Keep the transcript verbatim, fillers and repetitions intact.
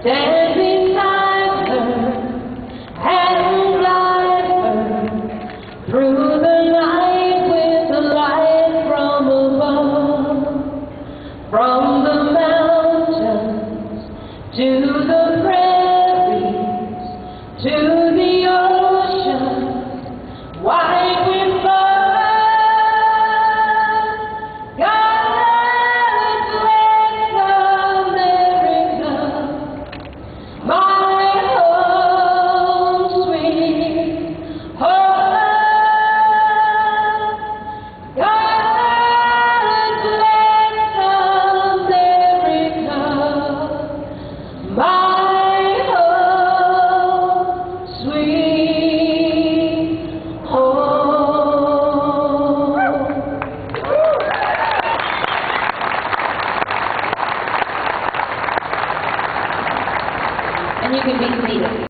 Stand beside her and guide her through the night with the light from above. From the mountains to the prairies to the ocean, white with blood, God's West America, my home sweet home. God's West America, my home sweet home. And you can be seated.